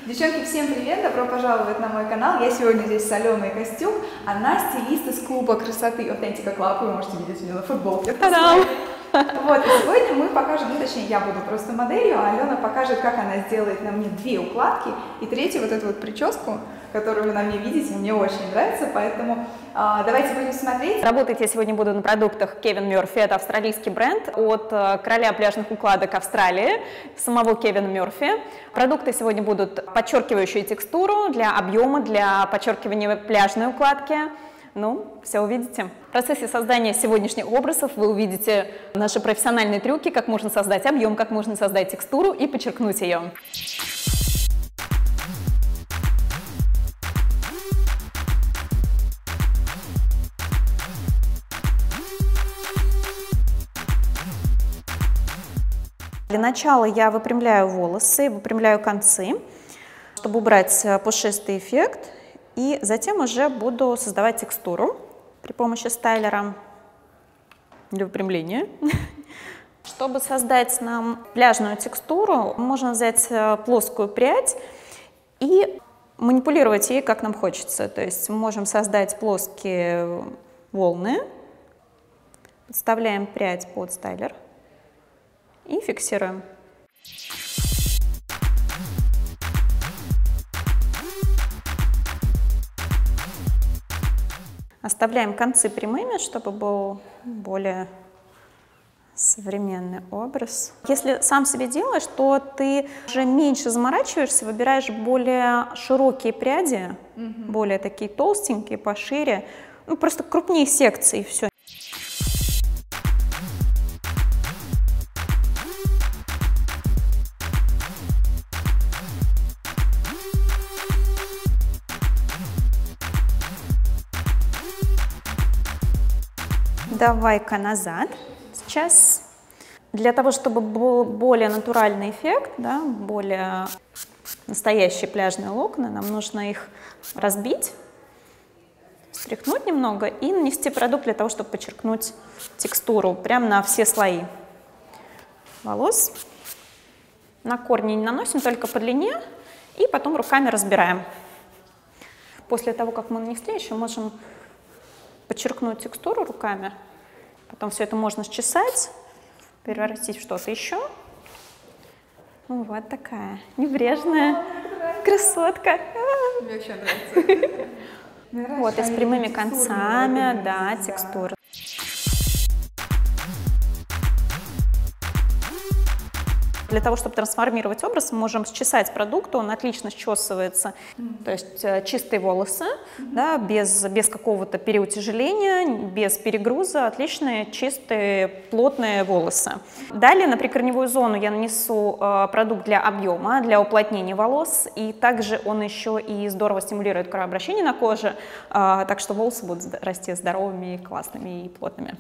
Девчонки, всем привет! Добро пожаловать на мой канал. Я сегодня здесь с Аленой Костюк. Она стилист из клуба красоты Authentica Club. Вы можете видеть меня на футболке. Та-дам! Вот, и сегодня мы покажем, ну точнее я буду просто моделью, а Алена покажет, как она сделает на мне 2 укладки и третью вот эту вот прическу, которую вы на мне видите, мне очень нравится, поэтому давайте будем смотреть. Работать я сегодня буду на продуктах Kevin Murphy, это австралийский бренд от короля пляжных укладок Австралии, самого Кевина Мёрфи. Продукты сегодня будут подчеркивающие текстуру для объема, для подчеркивания пляжной укладки. Ну, все увидите. В процессе создания сегодняшних образов вы увидите наши профессиональные трюки, как можно создать объем, как можно создать текстуру и подчеркнуть ее. Для начала я выпрямляю волосы, выпрямляю концы, чтобы убрать пушистый эффект. И затем уже буду создавать текстуру при помощи стайлера для выпрямления. Чтобы создать нам пляжную текстуру, можно взять плоскую прядь и манипулировать ей, как нам хочется. То есть мы можем создать плоские волны, подставляем прядь под стайлер и фиксируем. Оставляем концы прямыми, чтобы был более современный образ. Если сам себе делаешь, то ты уже меньше заморачиваешься, выбираешь более широкие пряди, более такие толстенькие, пошире, ну, просто крупнее секции, и все. Давай-ка назад. Сейчас для того, чтобы был более натуральный эффект, да, более настоящие пляжные локоны, нам нужно их разбить, встряхнуть немного и нанести продукт для того, чтобы подчеркнуть текстуру прямо на все слои волос. На корни не наносим, только по длине, и потом руками разбираем. После того, как мы нанесли, еще можем подчеркнуть текстуру руками, потом все это можно счесать, превратить в что-то еще. Ну, вот такая небрежная красотка. Мне вообще нравится. Вот, и с прямыми концами, да, текстура. Для того, чтобы трансформировать образ, мы можем счесать продукт, он отлично счесывается, то есть чистые волосы, да, без какого-то переутяжеления, без перегруза, отличные, чистые, плотные волосы. Далее на прикорневую зону я нанесу продукт для объема, для уплотнения волос, и также он еще и здорово стимулирует кровообращение на коже, так что волосы будут расти здоровыми, классными и плотными.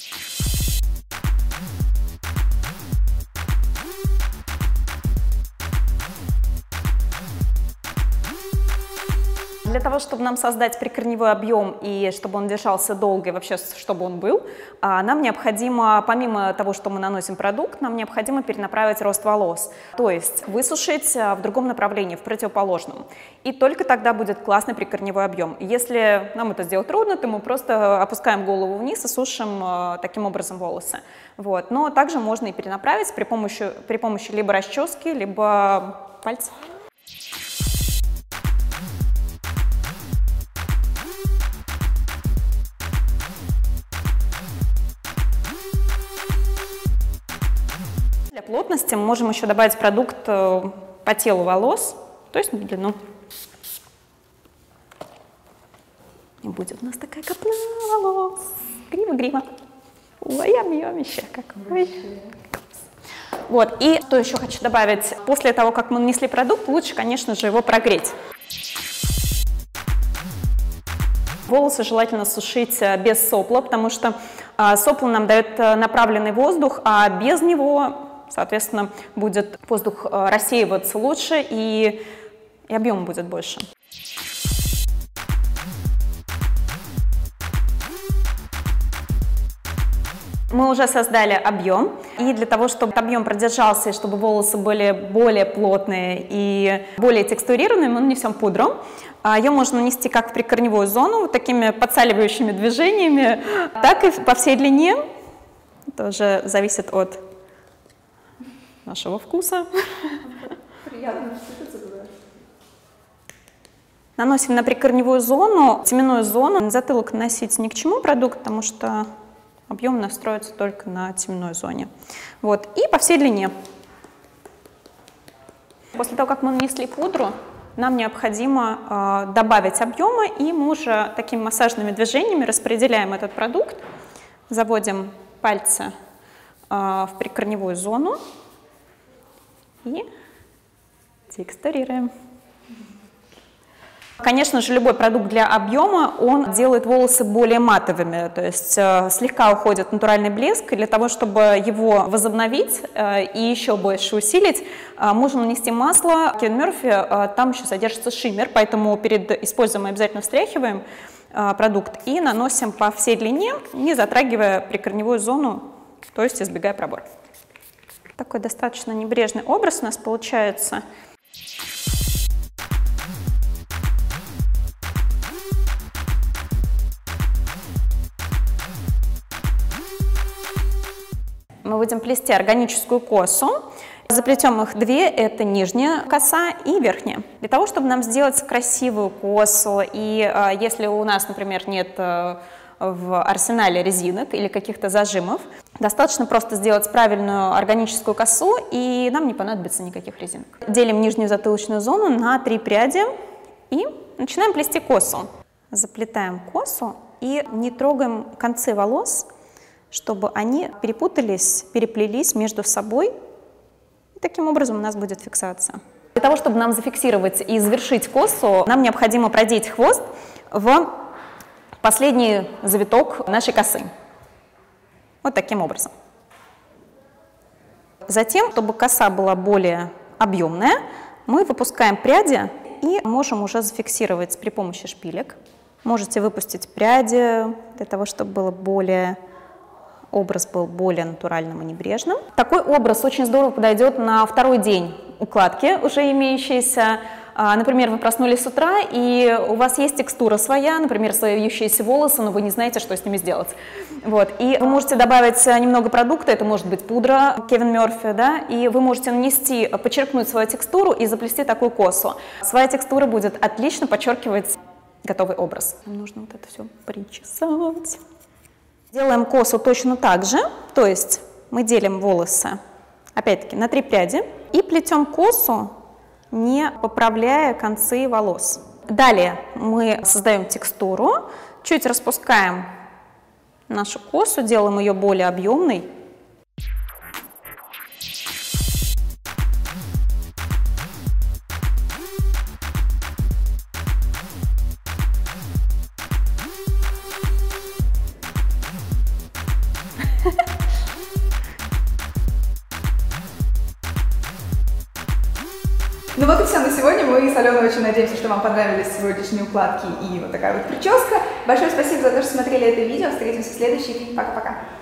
Для того, чтобы нам создать прикорневой объем и чтобы он держался долго и вообще, чтобы он был, нам необходимо, помимо того, что мы наносим продукт, нам необходимо перенаправить рост волос, то есть высушить в другом направлении, в противоположном. И только тогда будет классный прикорневой объем. Если нам это сделать трудно, то мы просто опускаем голову вниз и сушим таким образом волосы. Вот. Но также можно и перенаправить при помощи либо расчески, либо пальцев. Для плотности мы можем еще добавить продукт по телу волос, то есть на длину. И будет у нас такая копна волос. Грива-грива. Ой, объемище какой. Вот, и что еще хочу добавить. После того, как мы нанесли продукт, лучше, конечно же, его прогреть. Волосы желательно сушить без сопла, потому что сопло нам дает направленный воздух, а без него, соответственно, будет воздух рассеиваться лучше и объем будет больше. Мы уже создали объем, И для того, чтобы объем продержался, и чтобы волосы были более плотные и более текстурированные, мы нанесем пудру. Ее можно нанести как в прикорневую зону, вот такими подсаливающими движениями, так и по всей длине. Это уже зависит от нашего вкуса. Приятно вступиться туда. Наносим на прикорневую зону, теменную зону. На затылок наносить ни к чему продукт, потому что объем настроится только на теменной зоне. Вот. И по всей длине. После того, как мы нанесли пудру, нам необходимо добавить объема, и мы уже такими массажными движениями распределяем этот продукт, заводим пальцы в прикорневую зону и текстурируем. Конечно же, любой продукт для объема, он делает волосы более матовыми, то есть слегка уходит натуральный блеск, и для того, чтобы его возобновить и еще больше усилить, можно нанести масло Kevin Murphy, там еще содержится шиммер, поэтому перед использованием мы обязательно встряхиваем продукт и наносим по всей длине, не затрагивая прикорневую зону, то есть избегая пробора. Такой достаточно небрежный образ у нас получается. Мы будем плести органическую косу. Заплетем их две, это нижняя коса и верхняя. Для того, чтобы нам сделать красивую косу, и если у нас, например, нет в арсенале резинок или каких-то зажимов, достаточно просто сделать правильную органическую косу, и нам не понадобится никаких резинок. Делим нижнюю затылочную зону на 3 пряди и начинаем плести косу. Заплетаем косу и не трогаем концы волос, чтобы они перепутались, переплелись между собой. И таким образом у нас будет фиксация. Для того, чтобы нам зафиксировать и завершить косу, нам необходимо продеть хвост в последний завиток нашей косы. Вот таким образом. Затем, чтобы коса была более объемная, мы выпускаем пряди и можем уже зафиксировать при помощи шпилек. Можете выпустить пряди для того, чтобы было образ был более натуральным и небрежным. Такой образ очень здорово подойдет на второй день укладки, уже имеющейся. Например, вы проснулись с утра, и у вас есть текстура своя, например, свои вьющиеся волосы, но вы не знаете, что с ними сделать. Вот. И вы можете добавить немного продукта, это может быть пудра Kevin Murphy, да, и вы можете нанести, подчеркнуть свою текстуру и заплести такую косу. Своя текстура будет отлично подчеркивать готовый образ. Нам нужно вот это все причесать. Делаем косу точно так же, то есть мы делим волосы, опять-таки, на 3 пряди и плетем косу, не поправляя концы волос. Далее мы создаем текстуру, чуть распускаем нашу косу, делаем ее более объемной. Ну вот и все на сегодня. Мы с Аленой очень надеемся, что вам понравились сегодняшние укладки и вот такая вот прическа. Большое спасибо за то, что смотрели это видео. Встретимся в следующий фильм. Пока-пока.